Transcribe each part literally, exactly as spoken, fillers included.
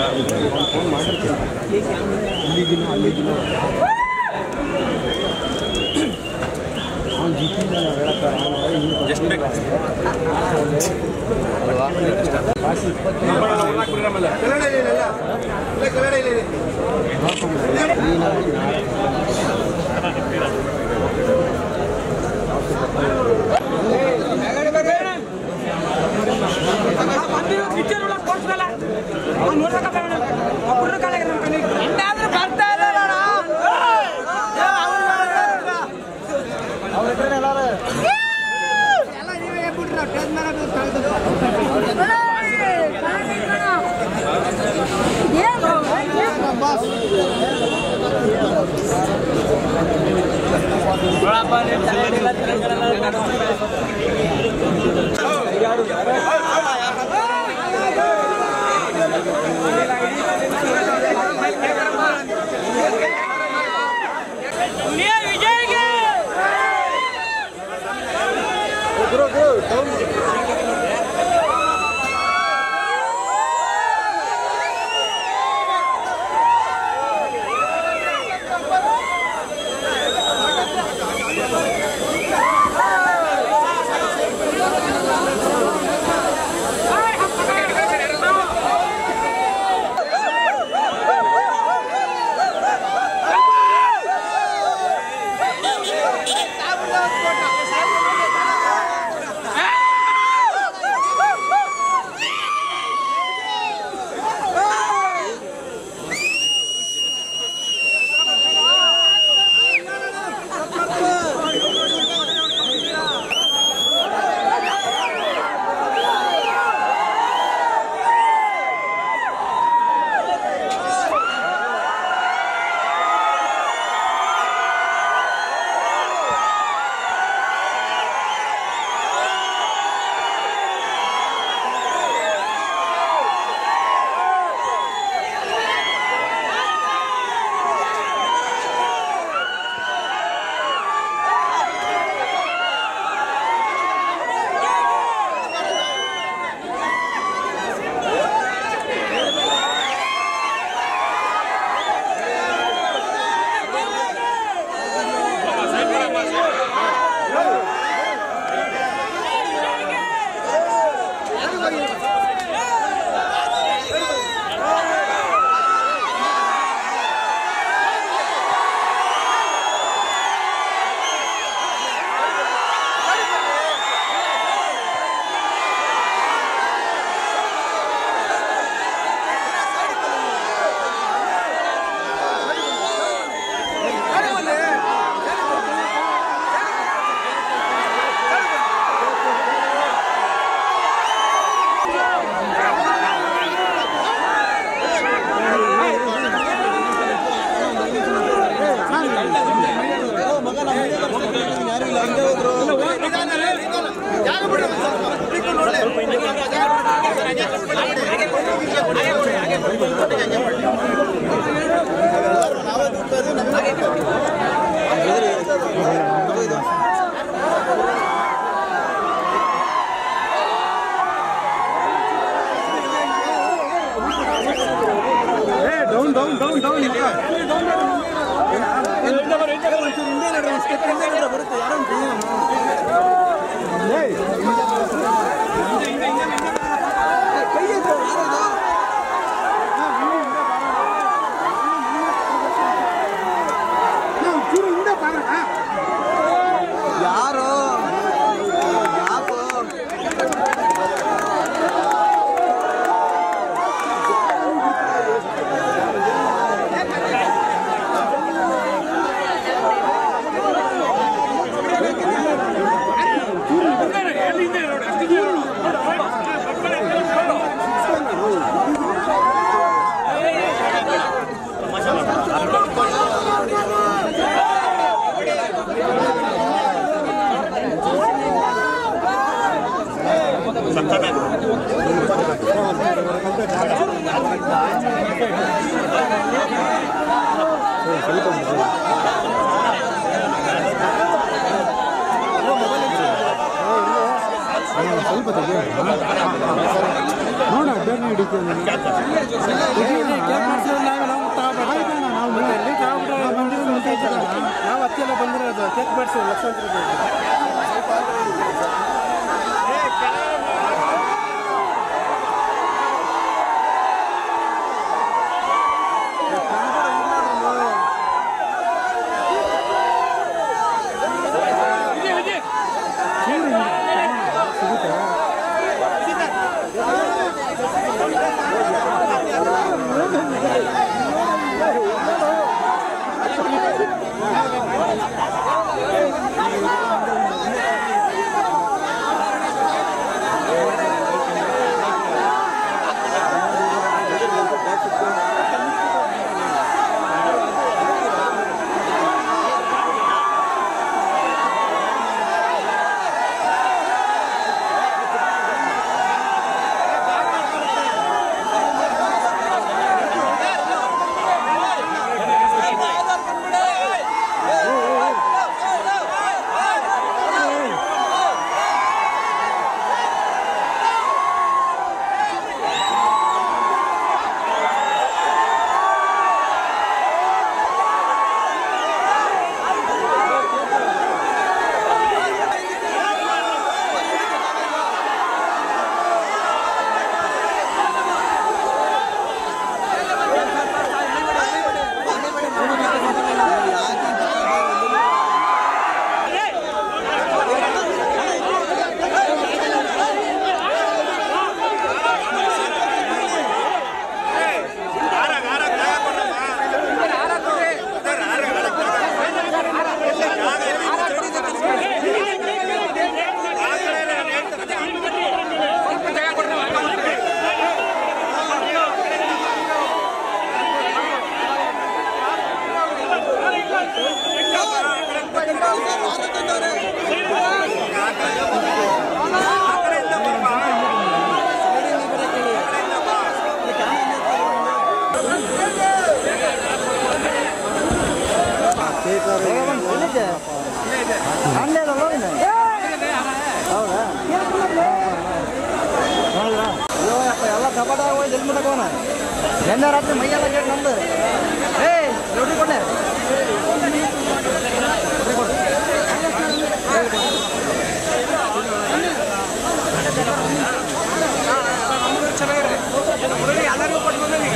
Phone ಮಾಡಿರ್ತೀನಿ ಅಲ್ಲಿಗಿನ ಅಲ್ಲಿಗಿನ ಅವ್ನು ಜಿಟ್ಟಿಂದ ನಾವು ಹೇಳಕ್ಕೆ ಎಷ್ಟು ಬೇಕು ಕಾಸು ಇಪ್ಪತ್ತು ಡೌನ್ ಡೌನ್ ಡೌನ್ ಡೌನ್ ಬರುತ್ತೆ ಯಾರೋ ಸ್ವಲ್ಪ ನೋಡ ಬೇಗ ಹಿಡಿತೀನಿ ಬಂದಿರೋದು ಕೇಕ್ ಮಾಡಿಸಿ ಲಕ್ಷಾಂತರ ಎಲ್ಲ ಕಬಡ್ಡಿ ಹೋಗಿ ಎಲ್ಲಿ ಮುಟ್ಟಕೋಣ ಎಲ್ಲ ರಾತ್ರಿ ಮೈಯೆಲ್ಲ ಗೇಟ್ ನಮ್ದು ಏ ರೋಟಿ ಕೊಟ್ಟೆ ಚೆನ್ನಾಗಿರಿ ಎಲ್ಲರಿಗೂ ಕೊಟ್ಟು ಬಂದ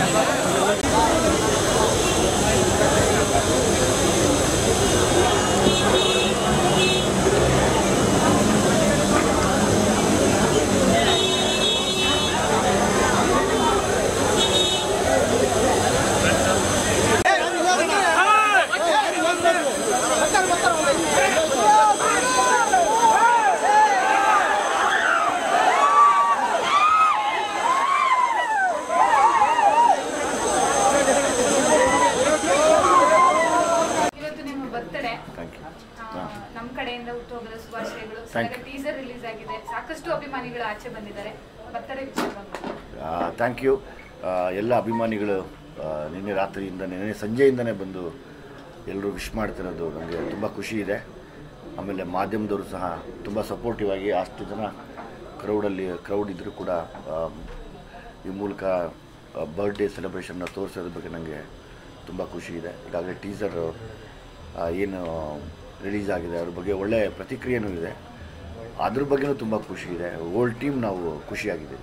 ನಮ್ಮ ಕಡೆಯಿಂದ ಹುಟ್ಟುಹೋಗದ ಶುಭಾಶಯಗಳು. ಟೀಸರ್ ರಿಲೀಸ್ ಆಗಿದೆ, ಸಾಕಷ್ಟು ಅಭಿಮಾನಿಗಳು ಆಚೆ ಬಂದಿದ್ದಾರೆ. ಬರ್ತಾರೆ ಥ್ಯಾಂಕ್ ಯು. ಎಲ್ಲ ಅಭಿಮಾನಿಗಳು ನಿನ್ನೆ ರಾತ್ರಿಯಿಂದ ನಿನ್ನೆ ಸಂಜೆಯಿಂದನೇ ಬಂದು ಎಲ್ಲರೂ ವಿಶ್ ಮಾಡ್ತಿರೋದು ನನಗೆ ತುಂಬ ಖುಷಿ ಇದೆ. ಆಮೇಲೆ ಮಾಧ್ಯಮದವರು ಸಹ ತುಂಬ ಸಪೋರ್ಟಿವ್ ಆಗಿ ಅಷ್ಟು ಜನ ಕ್ರೌಡಲ್ಲಿ ಕ್ರೌಡ್ ಇದ್ದರೂ ಕೂಡ ಈ ಮೂಲಕ ಬರ್ಡೇ ಸೆಲೆಬ್ರೇಷನ್ನ ತೋರಿಸೋದ್ರ ಬಗ್ಗೆ ನನಗೆ ತುಂಬ ಖುಷಿ ಇದೆ. ಈಗಾಗಲೇ ಟೀಸರ್ ಏನು ರಿಲೀಸ್ ಆಗಿದೆ ಅದ್ರ ಬಗ್ಗೆ ಒಳ್ಳೆಯ ಪ್ರತಿಕ್ರಿಯೆಯೂ ಇದೆ. ಅದ್ರ ಬಗ್ಗೆನೂ ತುಂಬ ಖುಷಿ ಇದೆ. ಓಲ್ಡ್ ಟೀಮ್ ನಾವು ಖುಷಿಯಾಗಿದ್ದೀವಿ.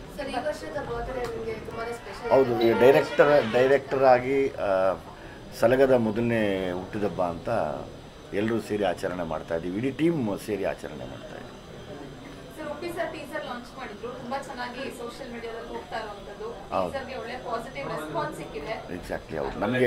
ಹೌದು, ಡೈರೆಕ್ಟರ್ ಡೈರೆಕ್ಟರ್ ಆಗಿ ಸಲಗದ ಮೊದಲನೇ ಹುಟ್ಟಿದಬ್ಬ ಅಂತ ಎಲ್ಲರೂ ಸೇರಿ ಆಚರಣೆ ಮಾಡ್ತಾ ಇದ್ದೀವಿ. ಇಡೀ ಟೀಮ್ ಸೇರಿ ಆಚರಣೆ ಮಾಡ್ತಾ ಇದ್ದೀವಿ. ಎಕ್ಸಾಕ್ಟ್ಲಿ ಹೌದು. ನನಗೆ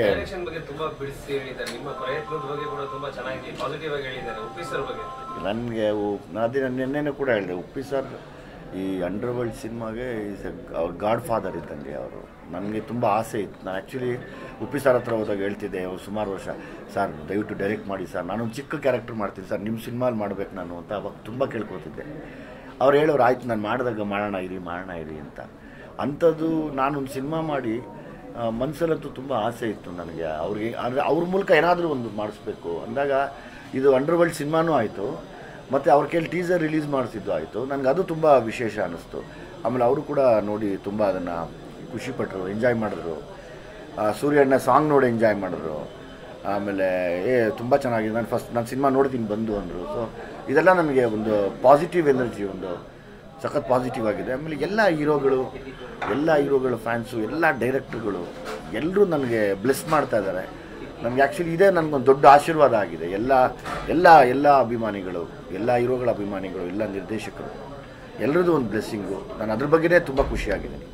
ನನಗೆ ಅದೇ ನಿನ್ನೆನೂ ಕೂಡ ಹೇಳಿದೆ, ಉಪ್ಪಿ ಸರ್ ಈ ಅಂಡರ್ ವರ್ಲ್ಡ್ ಸಿನಿಮಾಗೆ ಈಸ್ ಅವ್ರ ಗಾಡ್ ಫಾದರ್ ಇದ್ದಂಗೆ ಅವರು. ನನಗೆ ತುಂಬ ಆಸೆ ಇತ್ತು. ನಾನು ಆ್ಯಕ್ಚುಲಿ ಉಪ್ಪಿ ಸರ್ ಹತ್ರ ಹೋದಾಗ ಹೇಳ್ತಿದ್ದೆ ಅವ್ರು ಸುಮಾರು ವರ್ಷ, ಸರ್ ದಯವಿಟ್ಟು ಡೈರೆಕ್ಟ್ ಮಾಡಿ ಸರ್, ನಾನೊಂದು ಚಿಕ್ಕ ಕ್ಯಾರೆಕ್ಟರ್ ಮಾಡ್ತೀನಿ ಸರ್, ನಿಮ್ಮ ಸಿನಿಮಾಲಿ ಮಾಡಬೇಕು ನಾನು ಅಂತ ಅವಾಗ ತುಂಬ ಕೇಳ್ಕೊತಿದ್ದೆ. ಅವ್ರು ಹೇಳೋರು ಆಯ್ತು ನಾನು ಮಾಡಿದಾಗ ಮಾಡೋಣ ಇರಿ ಮಾಡೋಣ ಇರಿ ಅಂತ. ಅಂಥದ್ದು ನಾನೊಂದು ಸಿನಿಮಾ ಮಾಡಿ ಮನಸ್ಸಲ್ಲಂತೂ ತುಂಬ ಆಸೆ ಇತ್ತು ನನಗೆ ಅವ್ರಿಗೆ. ಅಂದರೆ ಅವ್ರ ಮೂಲಕ ಏನಾದರೂ ಒಂದು ಮಾಡಿಸ್ಬೇಕು ಅಂದಾಗ ಇದು ಅಂಡರ್ ವರ್ಲ್ಡ್ ಸಿನಿಮಾನೂ ಆಯಿತು, ಮತ್ತು ಅವ್ರ ಕೈಲಿ ಟೀಸರ್ ರಿಲೀಸ್ ಮಾಡಿಸಿದ್ದು ಆಯಿತು. ನನಗೆ ಅದು ತುಂಬ ವಿಶೇಷ ಅನ್ನಿಸ್ತು. ಆಮೇಲೆ ಅವರು ಕೂಡ ನೋಡಿ ತುಂಬ ಅದನ್ನು ಖುಷಿಪಟ್ಟರು, ಎಂಜಾಯ್ ಮಾಡಿದ್ರು. ಸೂರ್ಯಣ್ಣ ಸಾಂಗ್ ನೋಡಿ ಎಂಜಾಯ್ ಮಾಡಿದ್ರು. ಆಮೇಲೆ ಏ ತುಂಬ ಚೆನ್ನಾಗಿದೆ, ನಾನು ಫಸ್ಟ್ ನಾನು ಸಿನಿಮಾ ನೋಡ್ತೀನಿ ಬಂದು ಅಂದರು. ಸೊ ಇದೆಲ್ಲ ನನಗೆ ಒಂದು ಪಾಸಿಟಿವ್ ಎನರ್ಜಿ, ಒಂದು ಸಖತ್ ಪಾಸಿಟಿವ್ ಆಗಿದೆ. ಆಮೇಲೆ ಎಲ್ಲ ಹೀರೋಗಳು ಎಲ್ಲ ಹೀರೋಗಳು ಫ್ಯಾನ್ಸು ಎಲ್ಲ ಡೈರೆಕ್ಟ್ರುಗಳು ಎಲ್ಲರೂ ನನಗೆ ಬ್ಲೆಸ್ ಮಾಡ್ತಾ ಇದ್ದಾರೆ. ನನಗೆ ಆ್ಯಕ್ಚುಲಿ ಇದೇ ನನಗೊಂದು ದೊಡ್ಡ ಆಶೀರ್ವಾದ ಆಗಿದೆ. ಎಲ್ಲ ಎಲ್ಲ ಎಲ್ಲ ಅಭಿಮಾನಿಗಳು, ಎಲ್ಲ ಹೀರೋಗಳ ಅಭಿಮಾನಿಗಳು, ಎಲ್ಲ ನಿರ್ದೇಶಕರು ಎಲ್ಲರದ್ದು ಒಂದು ಬ್ಲೆಸ್ಸಿಂಗು. ನಾನು ಅದ್ರ ಬಗ್ಗೆನೇ ತುಂಬ ಖುಷಿಯಾಗಿದ್ದೀನಿ.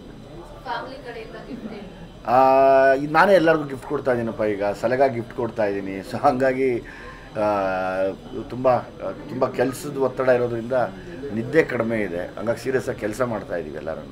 ಇದು ನಾನೇ ಎಲ್ಲರಿಗೂ ಗಿಫ್ಟ್ ಕೊಡ್ತಾ ಇದ್ದೀನಪ್ಪ. ಈಗ ಸಲಗ ಗಿಫ್ಟ್ ಕೊಡ್ತಾ ಇದ್ದೀನಿ. ಸೊ ಹಾಗಾಗಿ ತುಂಬ ತುಂಬ ಕೆಲಸದ ಒತ್ತಡ ಇರೋದ್ರಿಂದ ನಿದ್ದೆ ಕಡಿಮೆ ಇದೆ. ಹಂಗಾಗಿ ಸೀರಿಯಸ್ಸಾಗಿ ಕೆಲಸ ಮಾಡ್ತಾ ಇದ್ದೀವಿ ಎಲ್ಲರೂ.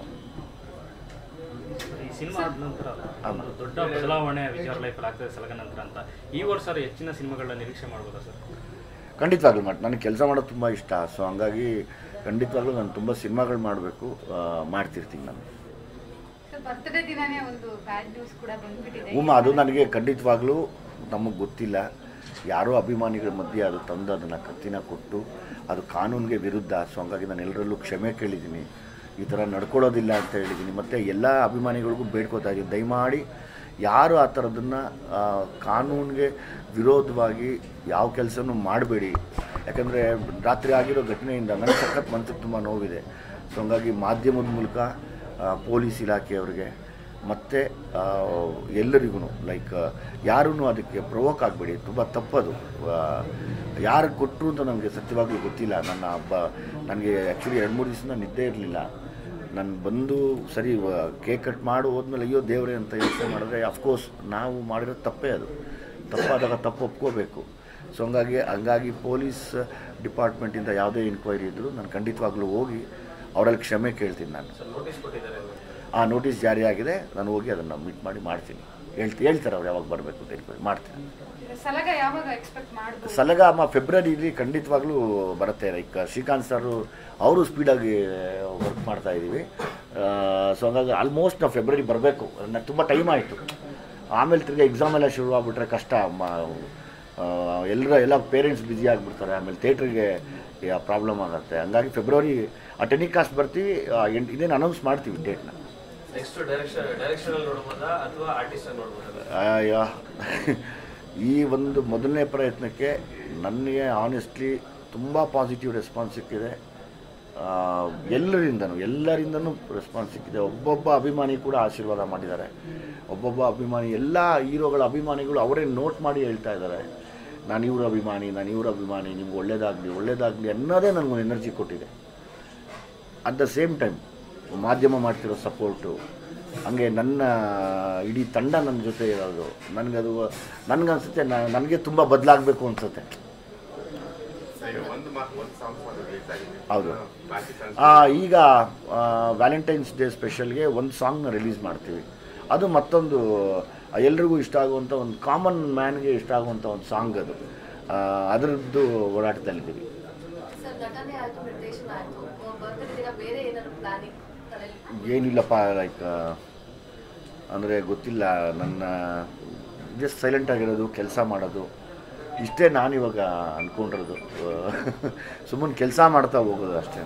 ಸಿನಿಮಾ ಆದ ನಂತರ ಒಂದು ದೊಡ್ಡ ಬದಲಾವಣೆ ವಿಜಯ್ ಲೈಫಲ್ಲಿ ಆಗ್ತದೆ ಸಲಗ ನಂತರ ಅಂತ ಈ ವರ್ಷ ಹೆಚ್ಚಿನ ಸಿನಿಮಾಗಳನ್ನ ನಿರೀಕ್ಷೆ ಮಾಡ್ಬೋದಾ ಸರ್? ಖಂಡಿತವಾಗ್ಲೂ ಮಾಡಿ, ನನಗೆ ಕೆಲಸ ಮಾಡೋದು ತುಂಬ ಇಷ್ಟ. ಸೊ ಹಂಗಾಗಿ ಖಂಡಿತವಾಗ್ಲೂ ನಾನು ತುಂಬ ಸಿನಿಮಾಗಳು ಮಾಡಬೇಕು, ಮಾಡ್ತಿರ್ತೀನಿ ನಾನು. ಬರ್ತ್ಡೇ ದಿನನೇ ಒಂದು ಬ್ಯಾಡ್ ನ್ಯೂಸ್ ಕೂಡ ಬಂದ್ಬಿಟ್ಟಿದೆ. ಉಮ್ಮ ಅದು ನನಗೆ ಖಂಡಿತವಾಗ್ಲೂ ನಮಗೆ ಗೊತ್ತಿಲ್ಲ. ಯಾರೋ ಅಭಿಮಾನಿಗಳ ಮಧ್ಯೆ ಅದು ತಂದು ಅದನ್ನು ಕತ್ತಿನ ಕೊಟ್ಟು ಅದು ಕಾನೂನಿಗೆ ವಿರುದ್ಧ. ಸೊ ಹಂಗಾಗಿ ನಾನು ಎಲ್ಲರಲ್ಲೂ ಕ್ಷಮೆ ಕೇಳಿದ್ದೀನಿ, ಈ ಥರ ನಡ್ಕೊಳ್ಳೋದಿಲ್ಲ ಅಂತ ಹೇಳಿದ್ದೀನಿ. ಮತ್ತು ಎಲ್ಲ ಅಭಿಮಾನಿಗಳಿಗೂ ಬೇಡ್ಕೋತಾ ಇದ್ದೀನಿ, ದಯಮಾಡಿ ಯಾರು ಆ ಥರದನ್ನು ಕಾನೂನಿಗೆ ವಿರೋಧವಾಗಿ ಯಾವ ಕೆಲಸನೂ ಮಾಡಬೇಡಿ. ಯಾಕಂದರೆ ರಾತ್ರಿ ಆಗಿರೋ ಘಟನೆಯಿಂದ ನನಗೆ ಸಖತ್ ಮನಸ್ಸಿಗೆ ತುಂಬ ನೋವಿದೆ. ಸೊ ಹಂಗಾಗಿ ಮಾಧ್ಯಮದ ಮೂಲಕ ಪೊಲೀಸ್ ಇಲಾಖೆಯವ್ರಿಗೆ ಮತ್ತು ಎಲ್ಲರಿಗೂ ಲೈಕ್ ಯಾರೂ ಅದಕ್ಕೆ ಪ್ರವೋಕ್ ಆಗಬೇಡಿ, ತುಂಬ ತಪ್ಪದು. ಯಾರು ಕೊಟ್ಟರು ಅಂತ ನನಗೆ ಸತ್ಯವಾಗ್ಲೂ ಗೊತ್ತಿಲ್ಲ. ನನ್ನ ಹಬ್ಬ ನನಗೆ ಆ್ಯಕ್ಚುಲಿ ಎರಡು ಮೂರು ದಿವಸದಿಂದ ನಿದ್ದೆ ಇರಲಿಲ್ಲ. ನಾನು ಬಂದು ಸರಿ ಕೇಕ್ ಕಟ್ ಮಾಡಿ ಹೋದ್ಮೇಲೆ ಅಯ್ಯೋ ದೇವರೇ ಅಂತ ಯೋಚನೆ ಮಾಡಿದ್ರೆ ಅಫ್ಕೋರ್ಸ್ ನಾವು ಮಾಡಿರೋ ತಪ್ಪೇ ಅದು. ತಪ್ಪಾದಾಗ ತಪ್ಪು ಒಪ್ಕೋಬೇಕು. ಸೊ ಹಂಗಾಗಿ ಹಂಗಾಗಿ ಪೊಲೀಸ್ ಡಿಪಾರ್ಟ್ಮೆಂಟಿಂದ ಯಾವುದೇ ಎನ್ಕ್ವೈರಿ ಇದ್ದರೂ ನಾನು ಖಂಡಿತವಾಗ್ಲೂ ಹೋಗಿ ಅವರಲ್ಲಿ ಕ್ಷಮೆ ಕೇಳ್ತೀನಿ. ನಾನು ಆ ನೋಟಿಸ್ ಜಾರಿ ಆಗಿದೆ, ನಾನು ಹೋಗಿ ಅದನ್ನು ಮೀಟ್ ಮಾಡಿ ಮಾಡ್ತೀನಿ. ಹೇಳ್ತಿ ಹೇಳ್ತಾರೆ ಅವ್ರು ಯಾವಾಗ ಬರಬೇಕು ಅಂತ ಎನ್ಕ್ವೈರಿ ಮಾಡ್ತೀನಿ. ಸಲಗ ಅಮ್ಮ ಫೆಬ್ರವರಿಲಿ ಖಂಡಿತವಾಗ್ಲೂ ಬರುತ್ತೆ. ಲೈಕ್ ಶ್ರೀಕಾಂತ್ ಸರು ಅವರು ಸ್ಪೀಡಾಗಿ ವರ್ಕ್ ಮಾಡ್ತಾ ಇದ್ದೀವಿ. ಸೊ ಹಂಗಾಗಿ ಆಲ್ಮೋಸ್ಟ್ ನಾವು ಫೆಬ್ರವರಿ ಬರಬೇಕು. ನನಗೆ ತುಂಬ ಟೈಮ್ ಆಯಿತು. ಆಮೇಲೆ ತಿರ್ಗಿ ಎಕ್ಸಾಮ್ ಎಲ್ಲ ಶುರು ಆಗಿಬಿಟ್ರೆ ಕಷ್ಟ. ಎಲ್ಲರ ಎಲ್ಲ ಪೇರೆಂಟ್ಸ್ ಬ್ಯುಸಿ ಆಗಿಬಿಡ್ತಾರೆ. ಆಮೇಲೆ ಥಿಯೇಟ್ರಿಗೆ ಪ್ರಾಬ್ಲಮ್ ಆಗುತ್ತೆ. ಹಂಗಾಗಿ ಫೆಬ್ರವರಿ ಆ ಟೆನಿ ಕಾಸ್ಟ್ ಬರ್ತೀವಿ. ಎಂಟು ಇದೇನು ಅನೌನ್ಸ್ ಮಾಡ್ತೀವಿ ಡೇಟ್ನ. ಅಯ್ಯೋ ಈ ಒಂದು ಮೊದಲನೇ ಪ್ರಯತ್ನಕ್ಕೆ ನನಗೆ ಆನೆಸ್ಟ್ಲಿ ತುಂಬ ಪಾಸಿಟಿವ್ ರೆಸ್ಪಾನ್ಸ್ ಸಿಕ್ಕಿದೆ. ಎಲ್ಲರಿಂದನೂ ಎಲ್ಲರಿಂದನೂ ರೆಸ್ಪಾನ್ಸ್ ಸಿಕ್ಕಿದೆ. ಒಬ್ಬೊಬ್ಬ ಅಭಿಮಾನಿ ಕೂಡ ಆಶೀರ್ವಾದ ಮಾಡಿದ್ದಾರೆ. ಒಬ್ಬೊಬ್ಬ ಅಭಿಮಾನಿ ಎಲ್ಲ ಹೀರೋಗಳ ಅಭಿಮಾನಿಗಳು ಅವರೇ ನೋಟ್ ಮಾಡಿ ಹೇಳ್ತಾ ಇದ್ದಾರೆ, ನಾನು ಇವ್ರ ಅಭಿಮಾನಿ, ನಾನು ಇವ್ರ ಅಭಿಮಾನಿ, ನಿಮ್ಗೆ ಒಳ್ಳೇದಾಗಲಿ ಒಳ್ಳೇದಾಗಲಿ ಅನ್ನೋದೇ ನನಗೊಂದು ಎನರ್ಜಿ ಕೊಟ್ಟಿದೆ. ಅಟ್ ದ ಸೇಮ್ ಟೈಮ್ ಮಾಧ್ಯಮ ಮಾಡ್ತಿರೋ ಸಪೋರ್ಟು, ಹಂಗೆ ನನ್ನ ಇಡೀ ತಂಡ ನನ್ನ ಜೊತೆ ಇರೋದು, ನನಗದು ನನಗನ್ಸುತ್ತೆ ನನಗೆ ತುಂಬ ಬದಲಾಗಬೇಕು ಅನಿಸುತ್ತೆ. ಹೌದು, ಈಗ ವ್ಯಾಲೆಂಟೈನ್ಸ್ ಡೇ ಸ್ಪೆಷಲ್ಗೆ ಒಂದು ಸಾಂಗ್ನ ರಿಲೀಸ್ ಮಾಡ್ತೀವಿ. ಅದು ಮತ್ತೊಂದು ಎಲ್ರಿಗೂ ಇಷ್ಟ ಆಗುವಂಥ ಒಂದು ಕಾಮನ್ ಮ್ಯಾನ್ಗೆ ಇಷ್ಟ ಆಗುವಂಥ ಒಂದು ಸಾಂಗ್ ಅದು. ಅದರದ್ದು ಓಡಾಟದಲ್ಲಿದ್ದೀವಿ. ಏನಿಲ್ಲಪ್ಪ, ಲೈಕ್ ಅಂದರೆ ಗೊತ್ತಿಲ್ಲ, ನನ್ನ ಜಸ್ಟ್ ಸೈಲೆಂಟ್ ಆಗಿರೋದು, ಕೆಲಸ ಮಾಡೋದು, ಇಷ್ಟೇ ನಾನಿವಾಗ ಅಂದ್ಕೊಂಡಿರೋದು. ಸುಮ್ಮನೆ ಕೆಲಸ ಮಾಡ್ತಾ ಹೋಗೋದು ಅಷ್ಟೇ.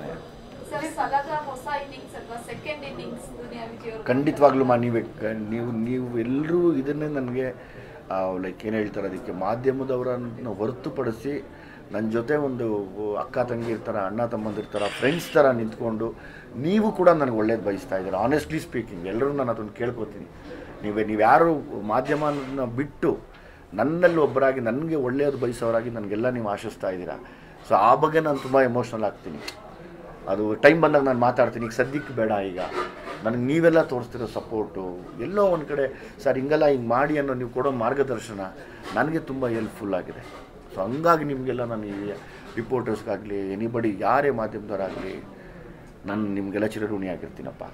ಖಂಡಿತವಾಗ್ಲೂ ಮಾ ನೀವೇ ನೀವು ನೀವು ಎಲ್ಲರೂ ಇದನ್ನೇ ನನಗೆ ಲೈಕ್ ಏನು ಹೇಳ್ತಾರೆ, ಅದಕ್ಕೆ ಮಾಧ್ಯಮದವರನ್ನು ಹೊರತುಪಡಿಸಿ ನನ್ನ ಜೊತೆ ಒಂದು ಅಕ್ಕ ತಂಗಿ ಇರ್ತಾರೆ, ಅಣ್ಣ ತಮ್ಮಂದಿರ್ತಾರೆ, ಫ್ರೆಂಡ್ಸ್ ಥರ ನಿಂತ್ಕೊಂಡು ನೀವು ಕೂಡ ನನಗೆ ಒಳ್ಳೇದು ಬಯಸ್ತಾ ಇದ್ದೀರ. ಆನೆಸ್ಟ್ಲಿ ಸ್ಪೀಕಿಂಗ್ ಎಲ್ಲರೂ ನಾನು ಅದನ್ನು ಕೇಳ್ಕೊತೀನಿ. ನೀವೇ ನೀವು ಯಾರು ಮಾಧ್ಯಮನ ಬಿಟ್ಟು ನನ್ನಲ್ಲಿ ಒಬ್ಬರಾಗಿ ನನಗೆ ಒಳ್ಳೆಯದು ಬಯಸೋರಾಗಿ ನನಗೆಲ್ಲ ನೀವು ಆಶಿಸ್ತಾ ಇದ್ದೀರಾ. ಸೊ ಆ ಬಗ್ಗೆ ನಾನು ತುಂಬ ಎಮೋಷ್ನಲ್ ಆಗ್ತೀನಿ. ಅದು ಟೈಮ್ ಬಂದಾಗ ನಾನು ಮಾತಾಡ್ತೀನಿ. ಈಗ ಸದ್ಯಕ್ಕೆ ಬೇಡ. ಈಗ ನನಗೆ ನೀವೆಲ್ಲ ತೋರಿಸ್ತಿರೋ ಸಪೋರ್ಟು ಎಲ್ಲೋ ಒಂದು ಕಡೆ ಸರ್ ಹಿಂಗೆಲ್ಲ ಹಿಂಗೆ ಮಾಡಿ ಅನ್ನೋ ನೀವು ಕೊಡೋ ಮಾರ್ಗದರ್ಶನ ನನಗೆ ತುಂಬ ಹೆಲ್ಪ್ಫುಲ್ ಆಗಿದೆ. ಸೊ ಹಂಗಾಗಿ ನಿಮಗೆಲ್ಲ ನಾನು ಈ ರಿಪೋರ್ಟರ್ಸ್ಗಾಗಲಿ ಎನಿಬಡಿ ಯಾರೇ ಮಾಧ್ಯಮದವರಾಗಲಿ ನಾನು ನಿಮಗೆಲ್ಲ ಚಿರಋಣಿ ಆಗಿರ್ತೀನಪ್ಪ.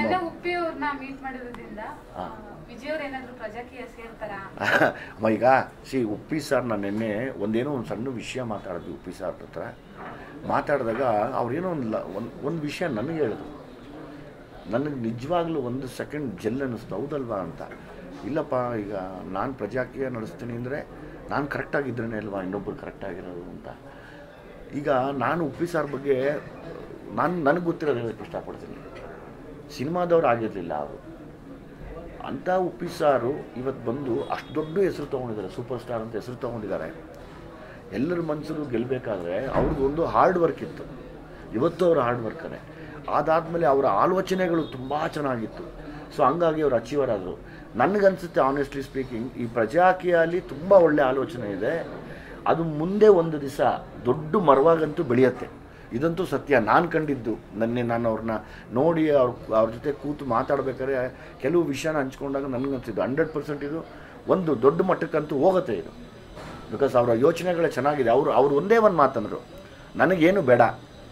ಈಗ ಸಿ ಉಪ್ಪಿ ಸರ್ ನಾನು ನಿನ್ನೆ ಒಂದೇನೋ ಒಂದು ಸಣ್ಣ ವಿಷಯ ಮಾತಾಡಿದ್ವಿ ಉಪ್ಪಿ ಸರ್ ಹತ್ರ. ಮಾತಾಡಿದಾಗ ಅವ್ರೇನೋ ಒಂದು ಒಂದು ಒಂದು ವಿಷಯ ನನಗೆ ಹೇಳಿದ್ರು. ನನಗೆ ನಿಜವಾಗ್ಲೂ ಒಂದು ಸೆಕೆಂಡ್ ಜೆಲ್ ಅನ್ನಿಸ್ತು, ಹೌದಲ್ವಾ ಅಂತ. ಇಲ್ಲಪ್ಪ, ಈಗ ನಾನು ಪ್ರಜಾಕೀಯ ನಡೆಸ್ತೀನಿ ಅಂದರೆ ನಾನು ಕರೆಕ್ಟಾಗಿದ್ರೇ ಅಲ್ವಾ ಇನ್ನೊಬ್ಬರು ಕರೆಕ್ಟಾಗಿರೋದು ಅಂತ. ಈಗ ನಾನು ಉಪ್ಪಿ ಸಾರ್ ಬಗ್ಗೆ ನಾನು ನನಗೆ ಗೊತ್ತಿರೋದು ಹೇಳೋಕ್ಕೆ ಇಷ್ಟಪಡ್ತೀನಿ. ಸಿನಿಮಾದವ್ರು ಆಗಿರಲಿಲ್ಲ ಅವರು. ಅಂಥ ಉಪ್ಪಿ ಸಾರು ಇವತ್ತು ಬಂದು ಅಷ್ಟು ದೊಡ್ಡ ಹೆಸರು ತೊಗೊಂಡಿದ್ದಾರೆ, ಸೂಪರ್ ಸ್ಟಾರ್ ಅಂತ ಹೆಸರು ತೊಗೊಂಡಿದ್ದಾರೆ. ಎಲ್ಲರ ಮನಸ್ಸು ಗೆಲ್ಲಬೇಕಾದ್ರೆ ಅವ್ರದ್ದು ಒಂದು ಹಾರ್ಡ್ ವರ್ಕ್ ಇತ್ತು. ಇವತ್ತು ಅವರ ಹಾರ್ಡ್ ವರ್ಕರೇ. ಅದಾದಮೇಲೆ ಅವರ ಆಲೋಚನೆಗಳು ತುಂಬ ಚೆನ್ನಾಗಿತ್ತು. ಸೊ ಹಂಗಾಗಿ ಅವರು ಅಚೀವರ್ ಆದರು. ನನಗನ್ಸುತ್ತೆ ಆನೆಸ್ಟ್ಲಿ ಸ್ಪೀಕಿಂಗ್, ಈ ಪ್ರಜಾಕಿಯಲ್ಲಿ ತುಂಬ ಒಳ್ಳೆಯ ಆಲೋಚನೆ ಇದೆ. ಅದು ಮುಂದೆ ಒಂದು ದಿವಸ ದೊಡ್ಡ ಮರವಾಗಂತೂ ಬೆಳೆಯುತ್ತೆ. ಇದಂತೂ ಸತ್ಯ. ನಾನು ಕಂಡಿದ್ದು ನನ್ನೆ ನಾನು ಅವ್ರನ್ನ ನೋಡಿ ಅವ್ರ ಅವ್ರ ಜೊತೆ ಕೂತು ಮಾತಾಡ್ಬೇಕಾದ್ರೆ ಕೆಲವು ವಿಷಯನ ಹಂಚ್ಕೊಂಡಾಗ ನನಗನ್ಸಿದ್ದು ಹಂಡ್ರೆಡ್ ಪರ್ಸೆಂಟ್ ಇದು ಒಂದು ದೊಡ್ಡ ಮಟ್ಟಕ್ಕಂತೂ ಹೋಗುತ್ತೆ ಇದು. ಬಿಕಾಸ್ ಅವರ ಯೋಚನೆಗಳೇ ಚೆನ್ನಾಗಿದೆ. ಅವರು ಅವ್ರು ಒಂದೇ ಒಂದು ಮಾತಂದರು, ನನಗೇನು ಬೇಡ.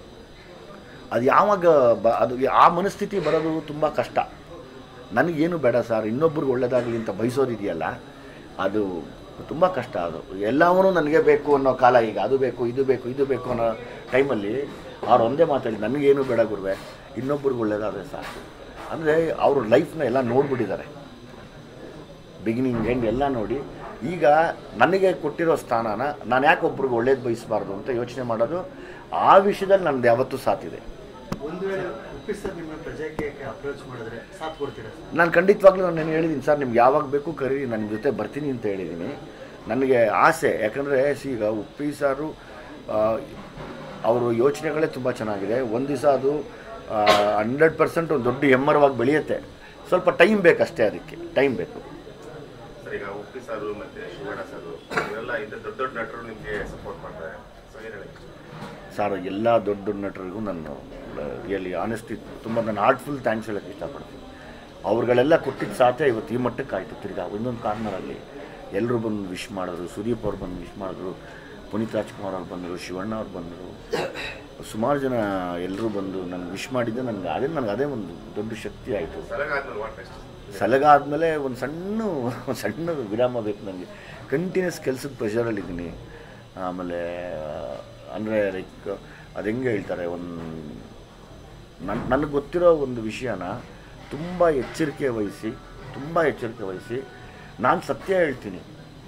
ಅದು ಯಾವಾಗ ಬ ಅದು ಆ ಮನಸ್ಥಿತಿ ಬರೋದು ತುಂಬ ಕಷ್ಟ. ನನಗೇನು ಬೇಡ ಸರ್, ಇನ್ನೊಬ್ರಿಗೆ ಒಳ್ಳೇದಾಗಲಿ ಅಂತ ಬಯಸೋದಿದೆಯಲ್ಲ, ಅದು ತುಂಬ ಕಷ್ಟ. ಅದು ಎಲ್ಲವೂ ನನಗೆ ಬೇಕು ಅನ್ನೋ ಕಾಲ ಈಗ. ಅದು ಬೇಕು, ಇದು ಬೇಕು, ಇದು ಬೇಕು ಅನ್ನೋ ಟೈಮಲ್ಲಿ ಅವ್ರು ಒಂದೇ ಮಾತಾಡಿ, ನನಗೇನು ಬೇಡ ಗುರುವೆ, ಇನ್ನೊಬ್ರಿಗೆ ಒಳ್ಳೇದಾದರೆ ಸಾಕು. ಅಂದರೆ ಅವರು ಲೈಫ್ನ ಎಲ್ಲ ನೋಡಿಬಿಟ್ಟಿದ್ದಾರೆ, ಬಿಗಿನಿಂಗ್ ಎಂಡ್ ಎಲ್ಲ ನೋಡಿ. ಈಗ ನನಗೆ ಕೊಟ್ಟಿರೋ ಸ್ಥಾನನ ನಾನು ಯಾಕೆ ಒಬ್ರಿಗೆ ಒಳ್ಳೇದು ಬಯಸಬಾರ್ದು ಅಂತ ಯೋಚನೆ ಮಾಡೋದು. ಆ ವಿಷಯದಲ್ಲಿ ನಂದು ಯಾವತ್ತೂ ಸಾಥಿದೆ. ಒಂದು ವೇಳೆ ಉಪ್ಪಿ ಸರ್ ನಿಮ್ಮ ಪ್ರಜೆಗೆ ಅಪ್ರೋಚ್ ಮಾಡಿದ್ರೆ ಸಾಥ್ ಕೊಡ್ತೀರಾ? ನಾನು ಖಂಡಿತವಾಗ್ಲೂ ನಾನು ಹೇಳಿದ್ದೀನಿ ಸರ್, ನಿಮ್ಗೆ ಯಾವಾಗ ಬೇಕು ಕರೀರಿ, ನನ್ನ ಜೊತೆ ಬರ್ತೀನಿ ಅಂತ ಹೇಳಿದ್ದೀನಿ. ನನಗೆ ಆಸೆ, ಯಾಕಂದರೆ ಈಗ ಉಪ್ಪಿ ಸಾರು ಅವರು ಯೋಚನೆಗಳೇ ತುಂಬ ಚೆನ್ನಾಗಿದೆ. ಒಂದು ದಿವಸ ಅದು ಹಂಡ್ರೆಡ್ ಪರ್ಸೆಂಟ್ ಒಂದು ದೊಡ್ಡ ಎಮ್ಮರವಾಗಿ ಬೆಳೆಯುತ್ತೆ. ಸ್ವಲ್ಪ ಟೈಮ್ ಬೇಕಷ್ಟೇ, ಅದಕ್ಕೆ ಟೈಮ್ ಬೇಕು. ಸರ್, ಈಗ ಉಪ್ಪಿ ಸಾರು ಮತ್ತು ಶಿವಣ್ಣ ಸಾರು ಇವರೆಲ್ಲ ಇಂಥ ದೊಡ್ಡ ದೊಡ್ಡ ನಟರು ನಿಮಗೆ ಸಪೋರ್ಟ್ ಮಾಡ್ತಾರೆ. ಸೊ ಏನು ಹೇಳಿ ಸರ್, ಎಲ್ಲ ದೊಡ್ಡ ದೊಡ್ಡ ನಟರಿಗೂ ನಾನು ರಿಯಲಿ ಆನೆಸ್ಟಿ ತುಂಬ ನಾನು ಹಾರ್ಟ್ಫುಲ್ ಥ್ಯಾಂಕ್ಸ್ ಹೇಳೋಕ್ಕೆ ಇಷ್ಟಪಡ್ತೀನಿ. ಅವ್ರುಗಳೆಲ್ಲ ಕೊಟ್ಟಿದ್ದ ಸಾಧ್ಯ ಇವತ್ತು ಈ ಮಟ್ಟಕ್ಕೆ ಆಯಿತು. ತಿರ್ಗಾ ಒಂದೊಂದು ಕಾರ್ನರಲ್ಲಿ ಎಲ್ಲರೂ ಬಂದು ವಿಶ್ ಮಾಡಿದ್ರು. ಸುದೀಪ್ ಅವ್ರು ಬಂದು ವಿಶ್ ಮಾಡಿದ್ರು, ಪುನೀತ್ ರಾಜ್ಕುಮಾರ್ ಅವ್ರು ಬಂದರು, ಶಿವಣ್ಣ ಅವ್ರು ಬಂದರು, ಸುಮಾರು ಜನ ಎಲ್ಲರೂ ಬಂದು ನನಗೆ ವಿಶ್ ಮಾಡಿದ್ದೆ. ನನಗೆ ಅದೇ ನನಗೆ ಅದೇ ಒಂದು ದೊಡ್ಡ ಶಕ್ತಿ ಆಯಿತು. ಸಲಗಾದ್ಮೇಲೆ ವಾಟ್ ನೆಕ್ಸ್ಟ್? ಸಲಗ ಆದಮೇಲೆ ಒಂದು ಸಣ್ಣ ಸಣ್ಣ ವಿರಾಮ ಬೇಕು ನನಗೆ. ಕಂಟಿನ್ಯೂಸ್ ಕೆಲಸದ ಪ್ರೆಷರಲ್ಲಿದ್ದೀನಿ. ಆಮೇಲೆ ಅಂದರೆ ಲೈಕ್ ಅದು ಹೆಂಗೆ ಹೇಳ್ತಾರೆ, ಒಂದು ನನ್ನ ನನಗೆ ಗೊತ್ತಿರೋ ಒಂದು ವಿಷಯನ ತುಂಬ ಎಚ್ಚರಿಕೆ ವಹಿಸಿ ತುಂಬ ಎಚ್ಚರಿಕೆ ವಹಿಸಿ ನಾನು ಸತ್ಯ ಹೇಳ್ತೀನಿ.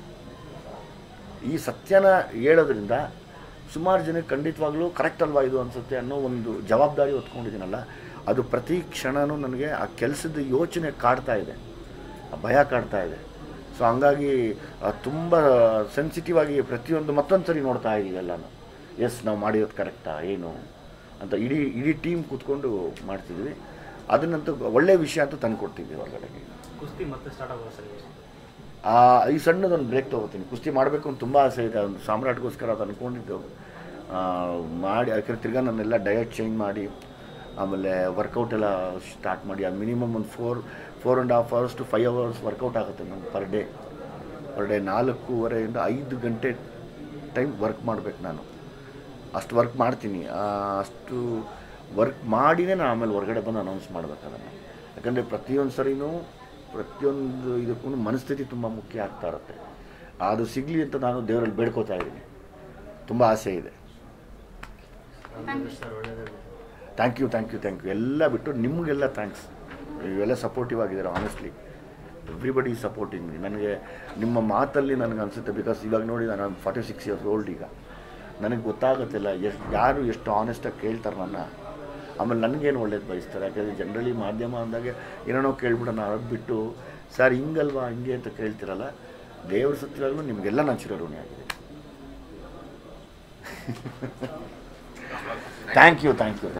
ಈ ಸತ್ಯನ ಹೇಳೋದ್ರಿಂದ ಸುಮಾರು ಜನಕ್ಕೆ ಖಂಡಿತವಾಗ್ಲೂ ಕರೆಕ್ಟ್ ಅಲ್ವಾ ಇದು ಅನಿಸುತ್ತೆ ಅನ್ನೋ ಒಂದು ಜವಾಬ್ದಾರಿ ಹೊತ್ಕೊಂಡಿದ್ದೀನಲ್ಲ, ಅದು ಪ್ರತಿ ಕ್ಷಣವೂ ನನಗೆ ಆ ಕೆಲಸದ ಯೋಚನೆ ಕಾಡ್ತಾ ಇದೆ, ಆ ಭಯ ಕಾಡ್ತಾ ಇದೆ. ಸೊ ಹಂಗಾಗಿ ತುಂಬ ಸೆನ್ಸಿಟಿವ್ ಆಗಿ ಪ್ರತಿಯೊಂದು ಮತ್ತೊಂದು ಸರಿ ನೋಡ್ತಾ ಇದ್ದೀವಿ ಎಲ್ಲನೂ. ಎಸ್, ನಾವು ಮಾಡಿರೋದು ಕರೆಕ್ಟಾ ಏನು ಅಂತ ಇಡೀ ಇಡೀ ಟೀಮ್ ಕೂತ್ಕೊಂಡು ಮಾಡ್ತಿದ್ವಿ. ಅದನ್ನಂತೂ ಒಳ್ಳೆಯ ವಿಷಯ ಅಂತೂ ತಂದು ಕೊಡ್ತಿದ್ವಿ ಹೊರಗಡೆಗೆ. ಕುಸ್ತಿ ಮತ್ತೆ ಸ್ಟಾರ್ಟ್ ಆಗೋದು ಸರ್? ಈ ಸಣ್ಣದೊಂದು ಬ್ರೇಕ್ ತೊಗೋತೀನಿ. ಕುಸ್ತಿ ಮಾಡಬೇಕು ಅಂತ ತುಂಬ ಆಸೆ ಇದೆ. ಒಂದು ಸಾಮ್ರಾಟ್ಗೋಸ್ಕರ ಅದು ಅಂದ್ಕೊಂಡಿದ್ದು ಮಾಡಿ, ಯಾಕಂದ್ರೆ ತಿರ್ಗಾ ನನ್ನೆಲ್ಲ ಡಯಟ್ ಚೇಂಜ್ ಮಾಡಿ ಆಮೇಲೆ ವರ್ಕೌಟ್ ಎಲ್ಲ ಸ್ಟಾರ್ಟ್ ಮಾಡಿ, ಅದು ಮಿನಿಮಮ್ ಒಂದು four four and half hours to five hours workout ಆಗುತ್ತೆ ನನಗೆ ಪರ್ ಡೇ. ಪರ್ ಡೇ ನಾಲ್ಕೂವರೆಯಿಂದ ಐದು ಗಂಟೆ ಟೈಮ್ ವರ್ಕ್ ಮಾಡಬೇಕು ನಾನು. ಅಷ್ಟು ವರ್ಕ್ ಮಾಡ್ತೀನಿ. ಅಷ್ಟು ವರ್ಕ್ ಮಾಡಿನೇ ನಾನು ಆಮೇಲೆ ಹೊರಗಡೆ ಬಂದು ಅನೌನ್ಸ್ ಮಾಡಬೇಕು ಅದನ್ನು. ಯಾಕಂದರೆ ಪ್ರತಿಯೊಂದು ಸರಿನೂ ಪ್ರತಿಯೊಂದು ಇದಕ್ಕೂ ಮನಸ್ಥಿತಿ ತುಂಬ ಮುಖ್ಯ ಆಗ್ತಾ ಇರುತ್ತೆ. ಅದು ಸಿಗಲಿ ಅಂತ ನಾನು ದೇವರಲ್ಲಿ ಬೇಡ್ಕೋತಾ ಇದ್ದೀನಿ. ತುಂಬ ಆಸೆ ಇದೆ. Thank you thank you thank you ಎಲ್ಲ ಬಿಟ್ಟು ನಿಮಗೆಲ್ಲ ಥ್ಯಾಂಕ್ಸ್. ಇವೆಲ್ಲ ಸಪೋರ್ಟಿವ್ ಆಗಿದ್ದಾರೆ. Honestly everybody supporting me. ನನಗೆ ನಿಮ್ಮ ಮಾತಲ್ಲಿ ನನಗೆ ಅನಿಸುತ್ತೆ, ಬಿಕಾಸ್ ಇವಾಗ ನೋಡಿ ನಾನು ಫಾರ್ಟಿ ಸಿಕ್ಸ್ ಇಯರ್ಸ್ ಓಲ್ಡ್. ಈಗ ನನಗೆ ಗೊತ್ತಾಗುತ್ತಿಲ್ಲ ಎಷ್ಟು ಯಾರು ಎಷ್ಟು ಆನೆಸ್ಟಾಗಿ ಕೇಳ್ತಾರೆ ನನ್ನ. ಆಮೇಲೆ ನನಗೇನು ಒಳ್ಳೇದು ಬಯಸ್ತಾರೆ. ಯಾಕಂದರೆ ಜನರಲಿ ಮಾಧ್ಯಮ ಅಂದಾಗೆ ಏನೇನೋ ಕೇಳ್ಬಿಡೋಣ, ಬಿಟ್ಟು ಸರ್ ಹಿಂಗಲ್ವಾ ಹಿಂಗೆ ಅಂತ ಕೇಳ್ತಿರಲ್ಲ. ದೇವ್ರ ಸತ್ಯವಾಗಲೂ ನಿಮಗೆಲ್ಲ ನಾನು ಚಿರಋಣಿ ಆಗಿದೆ. Thank you thank you thank you